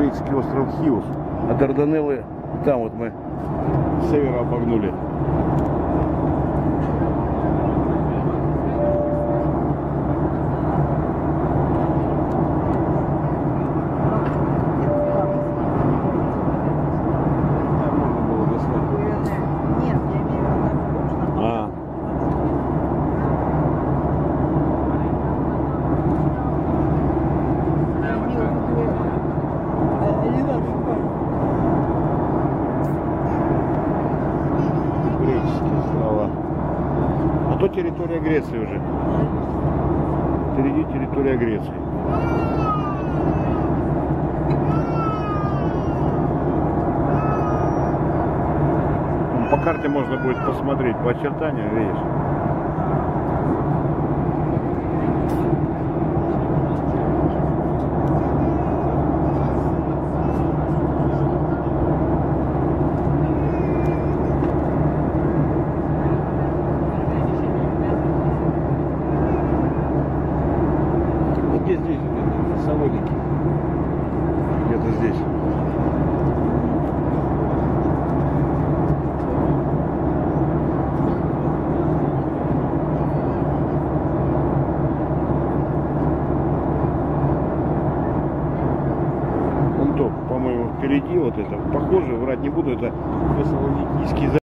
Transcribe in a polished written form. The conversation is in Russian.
греческий остров Хиус. А Дарданеллы там вот мы с севера обогнули. А то территория Греции уже. Впереди территория Греции. По карте можно будет посмотреть по очертаниям, видишь. Где здесь? Салоники. Где-то здесь. Вон то, по-моему, впереди вот это. Похоже, врать не буду, это Фессалоникийский залив.